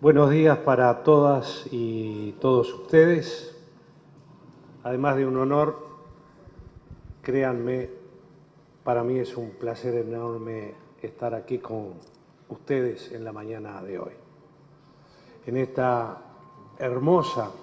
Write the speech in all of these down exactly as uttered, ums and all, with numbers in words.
Buenos días para todas y todos ustedes. Además de un honor, créanme, para mí es un placer enorme estar aquí con ustedes en la mañana de hoy. En esta hermosa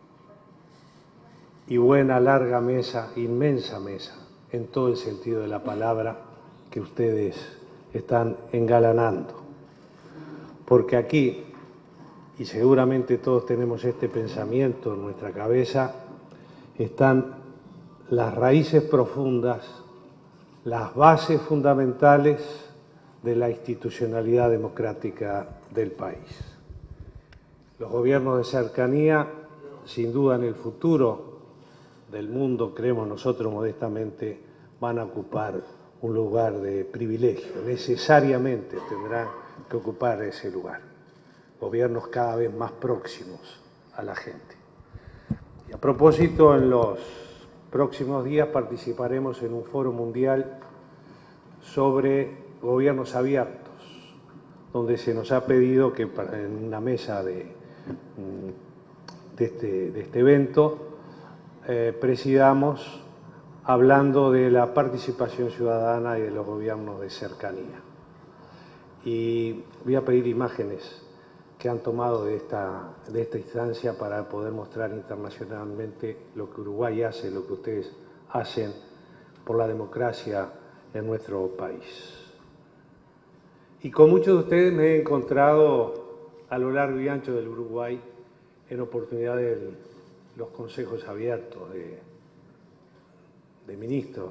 y buena, larga mesa, inmensa mesa, en todo el sentido de la palabra, que ustedes están engalanando. Porque aquí, y seguramente todos tenemos este pensamiento en nuestra cabeza, están las raíces profundas, las bases fundamentales de la institucionalidad democrática del país. Los gobiernos de cercanía, sin duda en el futuro del mundo, creemos nosotros modestamente, van a ocupar un lugar de privilegio, necesariamente tendrán que ocupar ese lugar. Gobiernos cada vez más próximos a la gente. Y a propósito, en los próximos días participaremos en un foro mundial sobre gobiernos abiertos, donde se nos ha pedido que en una mesa de, de, este, de este evento eh, presidamos hablando de la participación ciudadana y de los gobiernos de cercanía. Y voy a pedir imágenes que han tomado de esta, de esta instancia para poder mostrar internacionalmente lo que Uruguay hace, lo que ustedes hacen por la democracia en nuestro país. Y con muchos de ustedes me he encontrado a lo largo y ancho del Uruguay en oportunidad de los consejos abiertos de, de ministros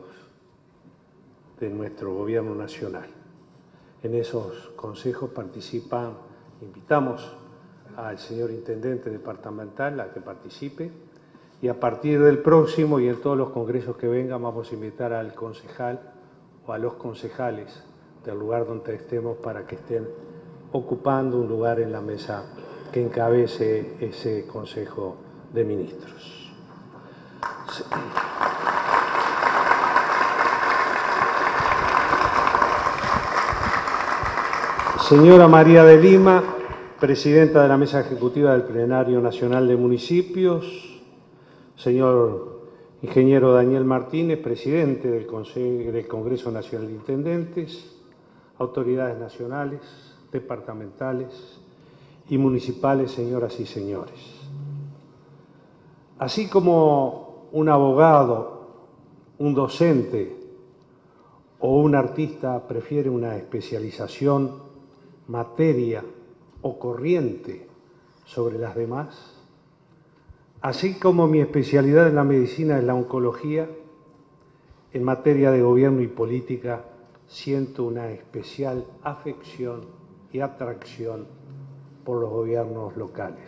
de nuestro gobierno nacional. En esos consejos participan, invitamos al señor intendente departamental a que participe, y a partir del próximo y en todos los congresos que vengan vamos a invitar al concejal o a los concejales del lugar donde estemos para que estén ocupando un lugar en la mesa que encabece ese Consejo de Ministros. Sí. Señora María de Lima, presidenta de la Mesa Ejecutiva del Plenario Nacional de Municipios. Señor ingeniero Daniel Martínez, presidente del, Consejo, del Congreso Nacional de Intendentes. Autoridades nacionales, departamentales y municipales, señoras y señores. Así como un abogado, un docente o un artista prefiere una especialización, materia o corriente sobre las demás, así como mi especialidad en la medicina es la oncología, en materia de gobierno y política siento una especial afección y atracción por los gobiernos locales.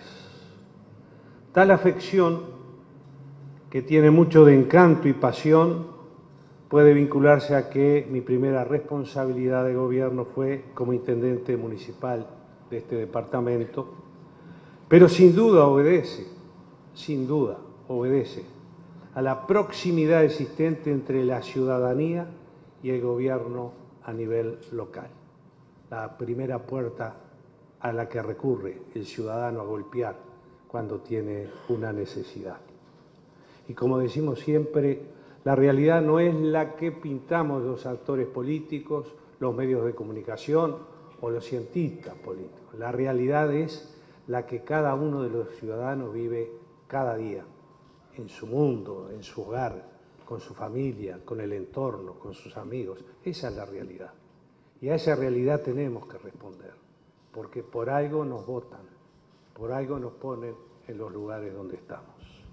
Tal afección, que tiene mucho de encanto y pasión, puede vincularse a que mi primera responsabilidad de gobierno fue como intendente municipal de este departamento, pero sin duda obedece, sin duda obedece a la proximidad existente entre la ciudadanía y el gobierno a nivel local. La primera puerta a la que recurre el ciudadano a golpear cuando tiene una necesidad. Y como decimos siempre, la realidad no es la que pintamos los actores políticos, los medios de comunicación o los cientistas políticos. La realidad es la que cada uno de los ciudadanos vive cada día, en su mundo, en su hogar, con su familia, con el entorno, con sus amigos. Esa es la realidad. Y a esa realidad tenemos que responder, porque por algo nos votan, por algo nos ponen en los lugares donde estamos.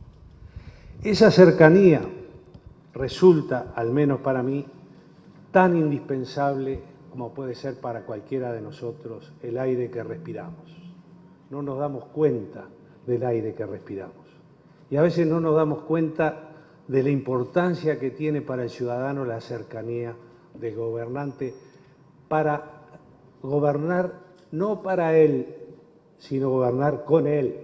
Esa cercanía resulta, al menos para mí, tan indispensable como puede ser para cualquiera de nosotros el aire que respiramos. No nos damos cuenta del aire que respiramos. Y a veces no nos damos cuenta de la importancia que tiene para el ciudadano la cercanía del gobernante para gobernar, no para él, sino gobernar con él,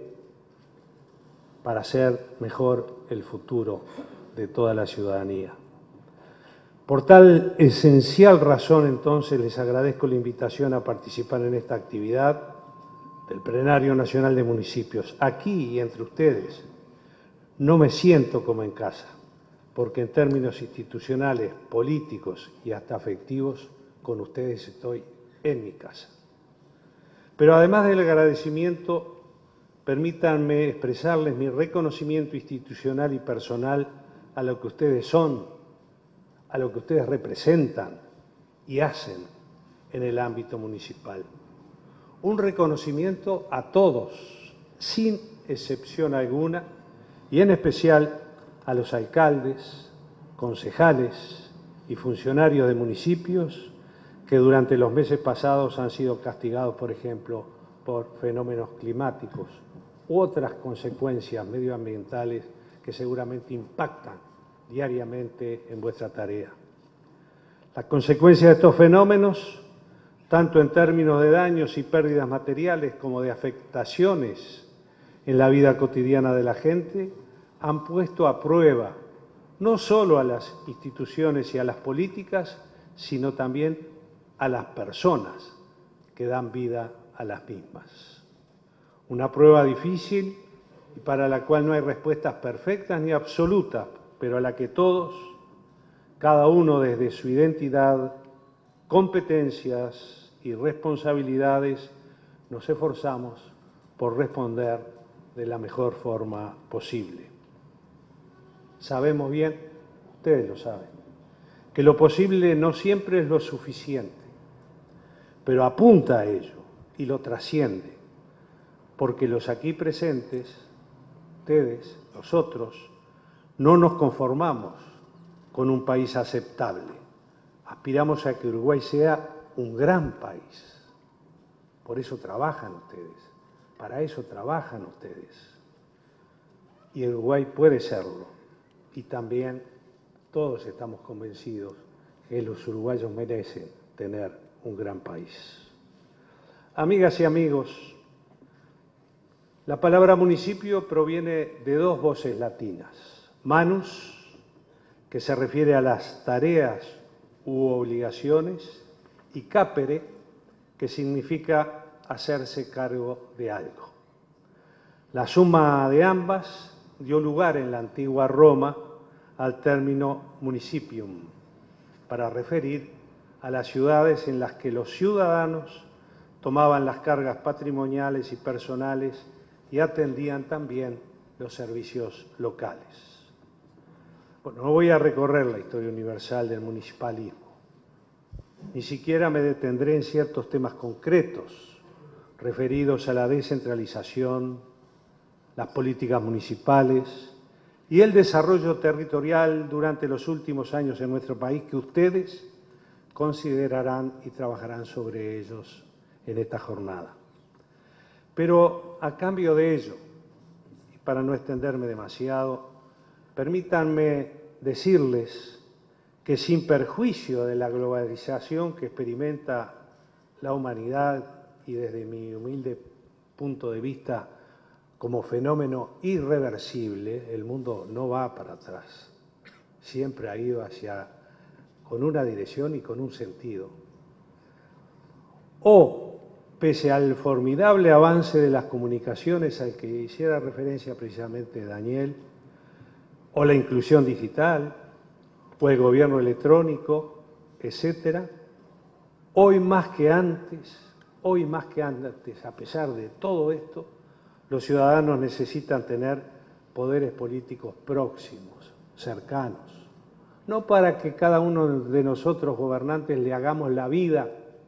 para hacer mejor el futuro de toda la ciudadanía. Por tal esencial razón, entonces, les agradezco la invitación a participar en esta actividad, del Plenario Nacional de Municipios, aquí y entre ustedes, no me siento como en casa, porque en términos institucionales, políticos y hasta afectivos, con ustedes estoy en mi casa. Pero además del agradecimiento, permítanme expresarles mi reconocimiento institucional y personal a lo que ustedes son, a lo que ustedes representan y hacen en el ámbito municipal. Un reconocimiento a todos, sin excepción alguna, y en especial a los alcaldes, concejales y funcionarios de municipios que durante los meses pasados han sido castigados, por ejemplo, por fenómenos climáticos u otras consecuencias medioambientales que seguramente impactan diariamente en vuestra tarea. Las consecuencias de estos fenómenos, tanto en términos de daños y pérdidas materiales como de afectaciones en la vida cotidiana de la gente, han puesto a prueba no solo a las instituciones y a las políticas, sino también a las personas que dan vida a las mismas. Una prueba difícil y para la cual no hay respuestas perfectas ni absolutas, pero a la que todos, cada uno desde su identidad, competencias y responsabilidades, nos esforzamos por responder de la mejor forma posible. Sabemos bien, ustedes lo saben, que lo posible no siempre es lo suficiente, pero apunta a ello y lo trasciende, porque los aquí presentes, ustedes, nosotros, no nos conformamos con un país aceptable. Aspiramos a que Uruguay sea un gran país. Por eso trabajan ustedes, para eso trabajan ustedes. Y Uruguay puede serlo. Y también todos estamos convencidos que los uruguayos merecen tener un gran país. Amigas y amigos, la palabra municipio proviene de dos voces latinas. Manus, que se refiere a las tareas u obligaciones, y capere, que significa hacerse cargo de algo. La suma de ambas dio lugar en la antigua Roma al término municipium, para referir a las ciudades en las que los ciudadanos tomaban las cargas patrimoniales y personales y atendían también los servicios locales. Bueno, no voy a recorrer la historia universal del municipalismo, ni siquiera me detendré en ciertos temas concretos referidos a la descentralización, las políticas municipales y el desarrollo territorial durante los últimos años en nuestro país, que ustedes considerarán y trabajarán sobre ellos en esta jornada. Pero a cambio de ello, y para no extenderme demasiado, permítanme decirles que sin perjuicio de la globalización que experimenta la humanidad y desde mi humilde punto de vista como fenómeno irreversible, el mundo no va para atrás, siempre ha ido hacia, con una dirección y con un sentido. O, pese al formidable avance de las comunicaciones al que hiciera referencia precisamente Daniel, o la inclusión digital, o el gobierno electrónico, etcétera, hoy más que antes, hoy más que antes, a pesar de todo esto, los ciudadanos necesitan tener poderes políticos próximos, cercanos, no para que cada uno de nosotros gobernantes le hagamos la vida,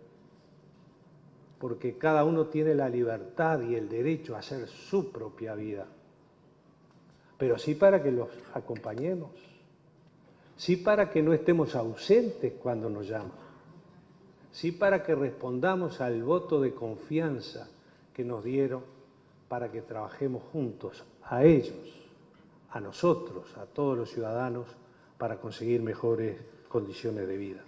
porque cada uno tiene la libertad y el derecho a hacer su propia vida, pero sí para que los acompañemos, sí para que no estemos ausentes cuando nos llaman, sí para que respondamos al voto de confianza que nos dieron para que trabajemos juntos, a ellos, a nosotros, a todos los ciudadanos, para conseguir mejores condiciones de vida.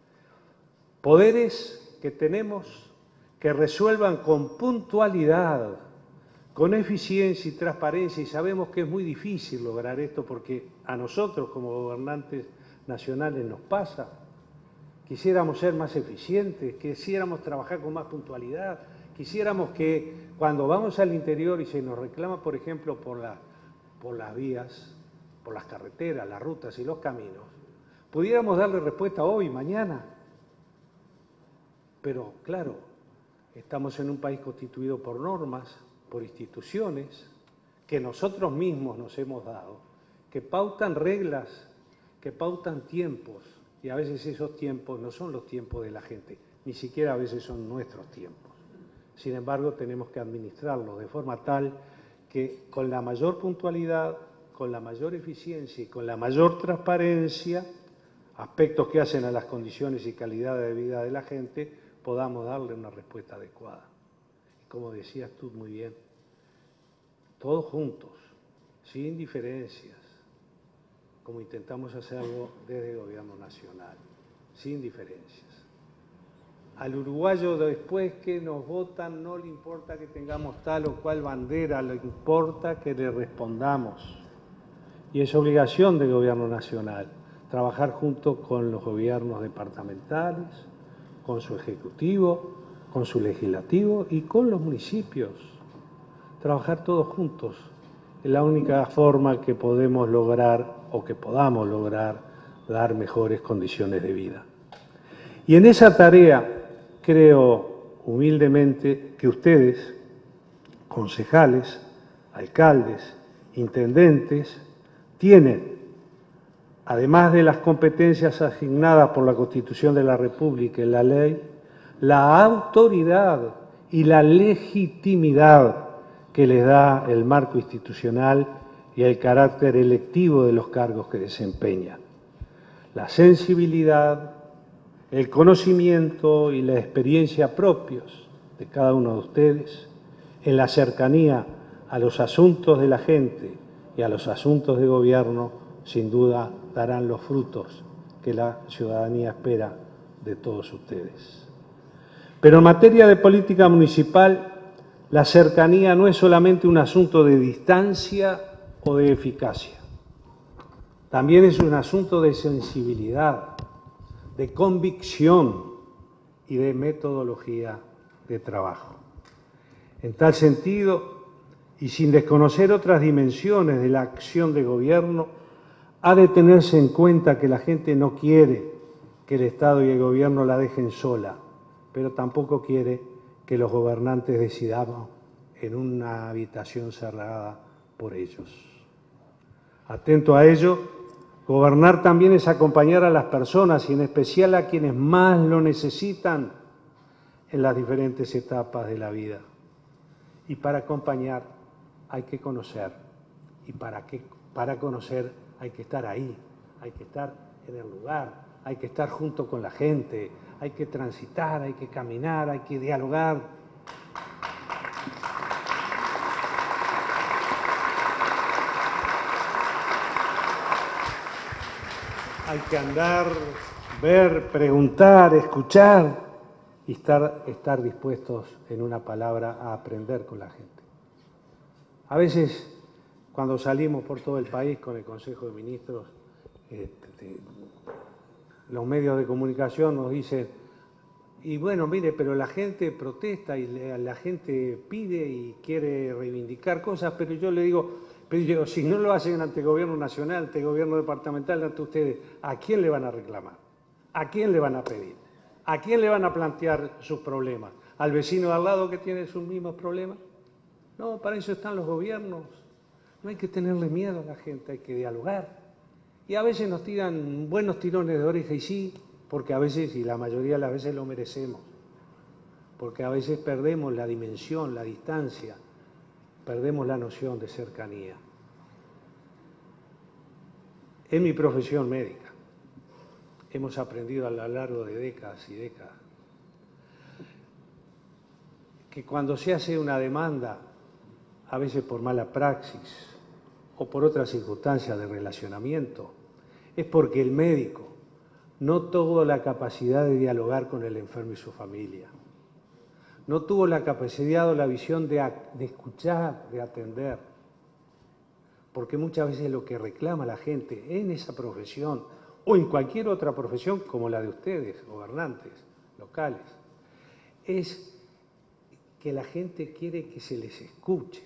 Poderes que tenemos que resuelvan con puntualidad, con eficiencia y transparencia, y sabemos que es muy difícil lograr esto porque a nosotros como gobernantes nacionales nos pasa. Quisiéramos ser más eficientes, quisiéramos trabajar con más puntualidad, Quisiéramos que cuando vamos al interior y se nos reclama, por ejemplo, por, la, por las vías, por las carreteras, las rutas y los caminos, pudiéramos darle respuesta hoy, mañana. Pero, claro, estamos en un país constituido por normas, por instituciones, que nosotros mismos nos hemos dado, que pautan reglas, que pautan tiempos, y a veces esos tiempos no son los tiempos de la gente, ni siquiera a veces son nuestros tiempos. Sin embargo, tenemos que administrarlos de forma tal que con la mayor puntualidad, con la mayor eficiencia y con la mayor transparencia, aspectos que hacen a las condiciones y calidad de vida de la gente, podamos darle una respuesta adecuada. Y como decías tú muy bien, todos juntos, sin diferencias, como intentamos hacerlo desde el Gobierno Nacional, sin diferencias. Al uruguayo después que nos votan no le importa que tengamos tal o cual bandera, le importa que le respondamos. Y es obligación del Gobierno Nacional trabajar junto con los gobiernos departamentales, con su Ejecutivo, con su Legislativo y con los municipios. Trabajar todos juntos es la única forma que podemos lograr o que podamos lograr dar mejores condiciones de vida. Y en esa tarea creo humildemente que ustedes, concejales, alcaldes, intendentes, tienen, además de las competencias asignadas por la Constitución de la República y la ley, la autoridad y la legitimidad que les da el marco institucional y el carácter electivo de los cargos que desempeñan. La sensibilidad, el conocimiento y la experiencia propios de cada uno de ustedes en la cercanía a los asuntos de la gente y a los asuntos de gobierno, sin duda darán los frutos que la ciudadanía espera de todos ustedes. Pero en materia de política municipal, la cercanía no es solamente un asunto de distancia o de eficacia. También es un asunto de sensibilidad, de convicción y de metodología de trabajo. En tal sentido, y sin desconocer otras dimensiones de la acción de gobierno, ha de tenerse en cuenta que la gente no quiere que el Estado y el gobierno la dejen sola, pero tampoco quiere que los gobernantes decidamos en una habitación cerrada por ellos. Atento a ello, gobernar también es acompañar a las personas y en especial a quienes más lo necesitan en las diferentes etapas de la vida. Y para acompañar hay que conocer, y para, que, para conocer hay que estar ahí, hay que estar en el lugar, hay que estar junto con la gente, hay que transitar, hay que caminar, hay que dialogar. Hay que andar, ver, preguntar, escuchar y estar, estar dispuestos, en una palabra, a aprender con la gente. A veces, cuando salimos por todo el país con el Consejo de Ministros, este, los medios de comunicación nos dicen, y bueno, mire, pero la gente protesta y la gente pide y quiere reivindicar cosas, pero yo le digo, pero yo, si no lo hacen ante el gobierno nacional, ante el gobierno departamental, ante ustedes, ¿a quién le van a reclamar? ¿A quién le van a pedir? ¿A quién le van a plantear sus problemas? ¿Al vecino de al lado que tiene sus mismos problemas? No, para eso están los gobiernos. No hay que tenerle miedo a la gente, hay que dialogar. Y a veces nos tiran buenos tirones de oreja, y sí, porque a veces, y la mayoría de las veces lo merecemos, porque a veces perdemos la dimensión, la distancia, perdemos la noción de cercanía. En mi profesión médica hemos aprendido a lo largo de décadas y décadas que cuando se hace una demanda, a veces por mala praxis o por otras circunstancias de relacionamiento, es porque el médico no tuvo la capacidad de dialogar con el enfermo y su familia. No tuvo la capacidad o la visión de, de escuchar, de atender. Porque muchas veces lo que reclama la gente en esa profesión o en cualquier otra profesión como la de ustedes, gobernantes locales, es que la gente quiere que se les escuche,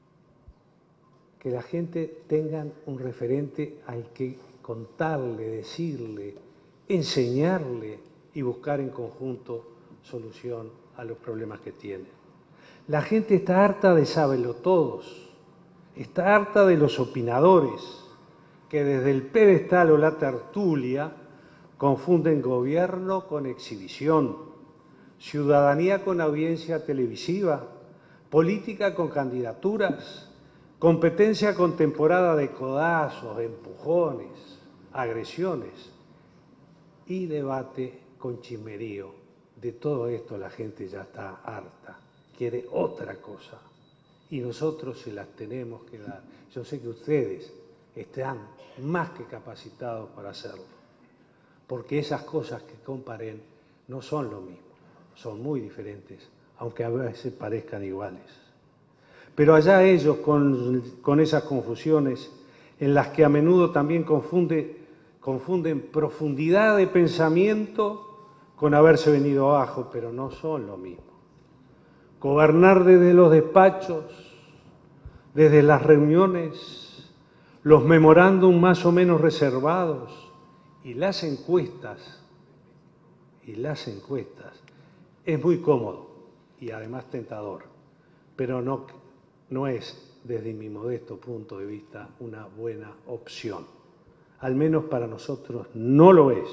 que la gente tenga un referente al que contarle, decirle, enseñarle y buscar en conjunto solución a los problemas que tiene. La gente está harta de sabelotodos, está harta de los opinadores que desde el pedestal o la tertulia confunden gobierno con exhibición, ciudadanía con audiencia televisiva, política con candidaturas, competencia con temporada de codazos, empujones, agresiones y debate con chismerío. De todo esto la gente ya está harta, quiere otra cosa y nosotros se las tenemos que dar. Yo sé que ustedes están más que capacitados para hacerlo, porque esas cosas que comparen no son lo mismo, son muy diferentes, aunque a veces parezcan iguales. Pero allá ellos con, con esas confusiones en las que a menudo también confunde, confunden profundidad de pensamiento con haberse venido abajo, pero no son lo mismo. Gobernar desde los despachos, desde las reuniones, los memorándum más o menos reservados y las encuestas, y las encuestas, es muy cómodo y además tentador, pero no, no es, desde mi modesto punto de vista, una buena opción. Al menos para nosotros no lo es.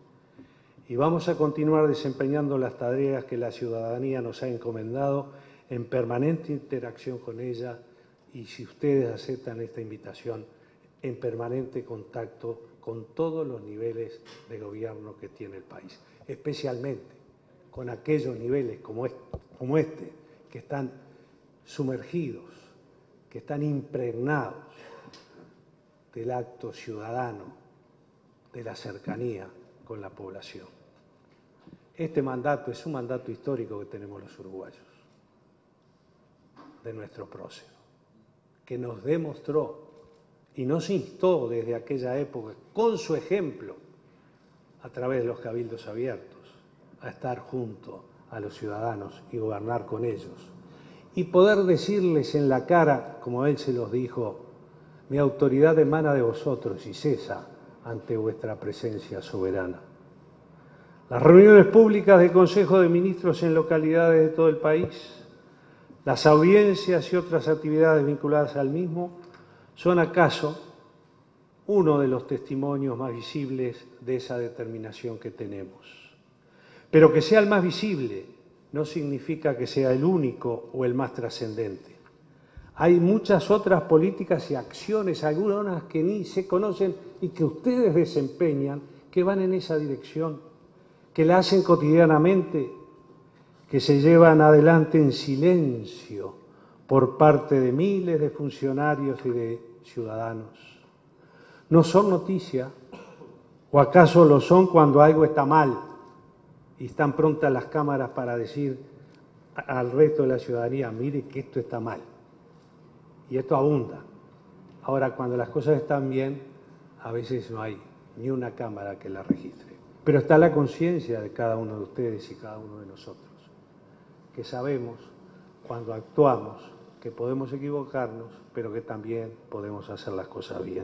Y vamos a continuar desempeñando las tareas que la ciudadanía nos ha encomendado en permanente interacción con ella y, si ustedes aceptan esta invitación, en permanente contacto con todos los niveles de gobierno que tiene el país, especialmente con aquellos niveles como este, como este que están sumergidos, que están impregnados del acto ciudadano, de la cercanía con la población. Este mandato es un mandato histórico que tenemos los uruguayos, de nuestro prócer, que nos demostró y nos instó desde aquella época, con su ejemplo, a través de los cabildos abiertos, a estar junto a los ciudadanos y gobernar con ellos. Y poder decirles en la cara, como él se los dijo, mi autoridad emana de vosotros y cesa ante vuestra presencia soberana. Las reuniones públicas del Consejo de Ministros en localidades de todo el país, las audiencias y otras actividades vinculadas al mismo, son acaso uno de los testimonios más visibles de esa determinación que tenemos. Pero que sea el más visible no significa que sea el único o el más trascendente. Hay muchas otras políticas y acciones, algunas que ni se conocen y que ustedes desempeñan, que van en esa dirección, que la hacen cotidianamente, que se llevan adelante en silencio por parte de miles de funcionarios y de ciudadanos. ¿No son noticia? ¿O acaso lo son cuando algo está mal y están prontas las cámaras para decir al resto de la ciudadanía, mire que esto está mal? Y esto abunda. Ahora, cuando las cosas están bien, a veces no hay ni una cámara que la registre. Pero está la conciencia de cada uno de ustedes y cada uno de nosotros, que sabemos cuando actuamos que podemos equivocarnos, pero que también podemos hacer las cosas bien.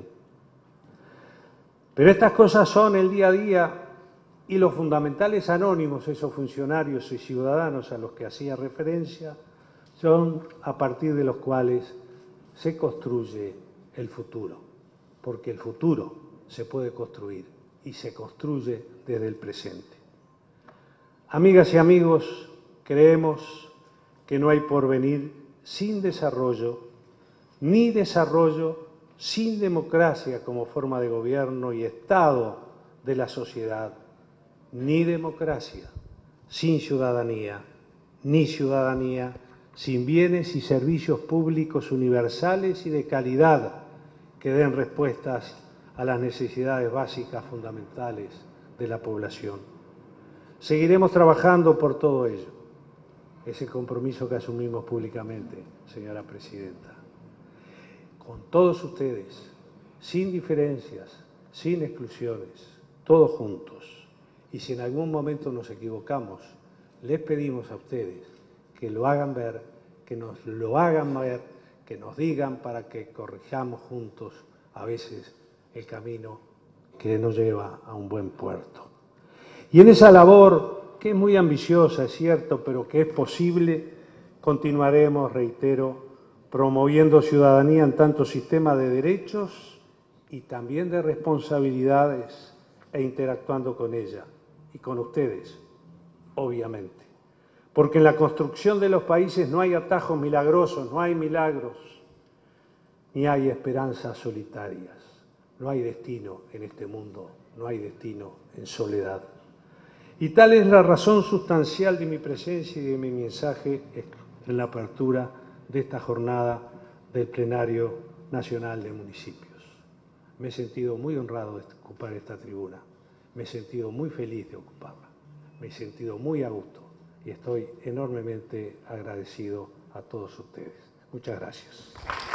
Pero estas cosas son el día a día y los fundamentales anónimos, esos funcionarios y ciudadanos a los que hacía referencia, son a partir de los cuales se construye el futuro, porque el futuro se puede construir y se construye desde el presente. Amigas y amigos, creemos que no hay porvenir sin desarrollo, ni desarrollo sin democracia como forma de gobierno y Estado de la sociedad, ni democracia sin ciudadanía, ni ciudadanía sin bienes y servicios públicos universales y de calidad que den respuestas a las necesidades básicas fundamentales de la población. Seguiremos trabajando por todo ello, ese compromiso que asumimos públicamente, señora Presidenta, con todos ustedes, sin diferencias, sin exclusiones, todos juntos. Y si en algún momento nos equivocamos, les pedimos a ustedes que lo hagan ver, que nos lo hagan ver, que nos digan para que corrijamos juntos a veces el camino que nos lleva a un buen puerto. Y en esa labor, que es muy ambiciosa, es cierto, pero que es posible, continuaremos, reitero, promoviendo ciudadanía en tanto sistema de derechos y también de responsabilidades e interactuando con ella y con ustedes, obviamente. Porque en la construcción de los países no hay atajos milagrosos, no hay milagros, ni hay esperanzas solitarias. No hay destino en este mundo, no hay destino en soledad. Y tal es la razón sustancial de mi presencia y de mi mensaje en la apertura de esta jornada del Plenario Nacional de Municipios. Me he sentido muy honrado de ocupar esta tribuna, me he sentido muy feliz de ocuparla, me he sentido muy a gusto y estoy enormemente agradecido a todos ustedes. Muchas gracias.